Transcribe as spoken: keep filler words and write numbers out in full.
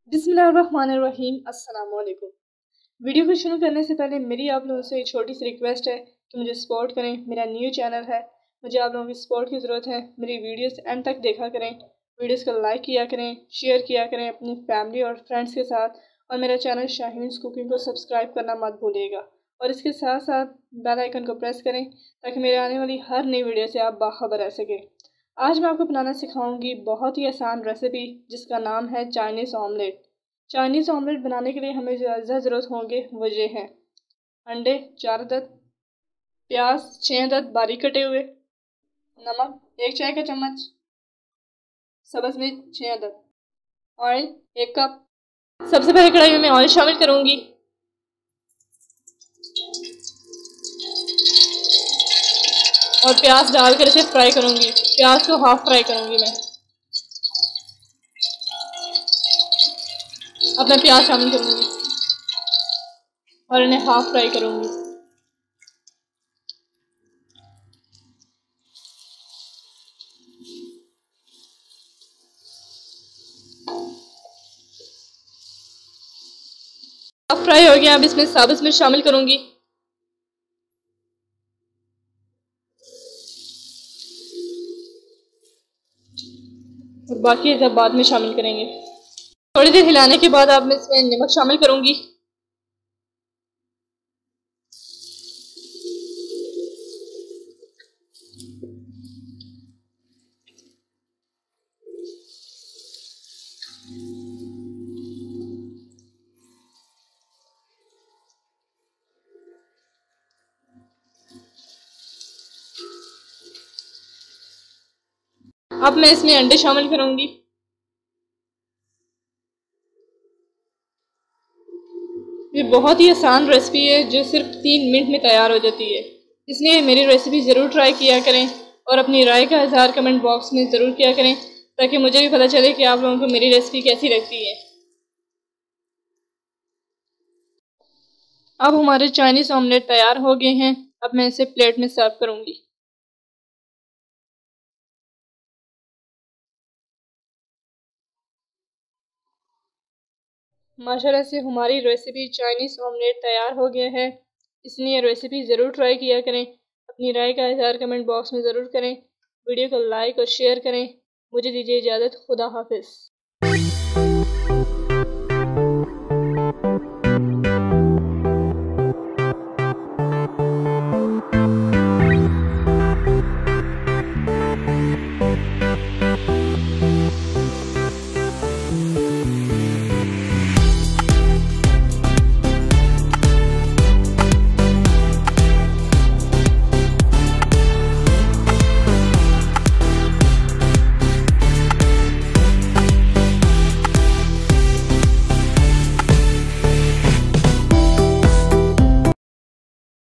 बिस्मिल्लाहिर्रहमानिर्रहीम। अस्सलाम वालेकुम। वीडियो को शुरू करने से पहले मेरी आप लोगों से एक छोटी सी रिक्वेस्ट है कि मुझे सपोर्ट करें। मेरा न्यू चैनल है, मुझे आप लोगों की सपोर्ट की ज़रूरत है। मेरी वीडियोस एंड तक देखा करें, वीडियोस को लाइक किया करें, शेयर किया करें अपनी फैमिली और फ्रेंड्स के साथ, और मेरा चैनल शाहीन्स कुकिंग को सब्सक्राइब करना मत भूलिएगा। और इसके साथ साथ बेल आइकन को प्रेस करें ताकि मेरे आने वाली हर नई वीडियो से आप बाखबर रह सकें। आज मैं आपको बनाना सिखाऊंगी बहुत ही आसान रेसिपी जिसका नाम है चाइनीज़ ऑमलेट। चाइनीज़ ऑमलेट बनाने के लिए हमें जो अज़ा ज़रूरत होंगे वो ये हैं: अंडे चार अदद, प्याज छः अदद बारीक कटे हुए, नमक एक चाय का चम्मच, सब्ज़ मिर्च छः अदद, ऑयल एक कप। सबसे पहले कढ़ाई में मैं ऑयल शामिल करूँगी। और प्याज डालकर इसे फ्राई करूँगी। प्याज को हाफ फ्राई करूँगी मैं। अब मैं प्याज शामिल करूँगी और इन्हें हाफ फ्राई करूँगी। हाफ फ्राई हो गया। अब इसमें सब्ज़ मिर्च शामिल करूँगी। और बाकी सब बाद में शामिल करेंगे। थोड़ी देर हिलाने के बाद अब मैं इसमें नमक शामिल करूँगी। अब मैं इसमें अंडे शामिल करूँगी। ये बहुत ही आसान रेसिपी है जो सिर्फ तीन मिनट में तैयार हो जाती है, इसलिए मेरी रेसिपी ज़रूर ट्राई किया करें और अपनी राय का इज़हार कमेंट बॉक्स में ज़रूर किया करें ताकि मुझे भी पता चले कि आप लोगों को मेरी रेसिपी कैसी लगती है। अब हमारे चाइनीज़ ऑमलेट तैयार हो गए हैं। अब मैं इसे प्लेट में सर्व करूँगी। माशाल्लाह से हमारी रेसिपी चाइनीज़ ऑमलेट तैयार हो गया है, इसलिए रेसिपी ज़रूर ट्राई किया करें। अपनी राय का इज़हार कमेंट बॉक्स में ज़रूर करें। वीडियो को लाइक और शेयर करें। मुझे दीजिए इजाज़त। खुदा हाफिज़।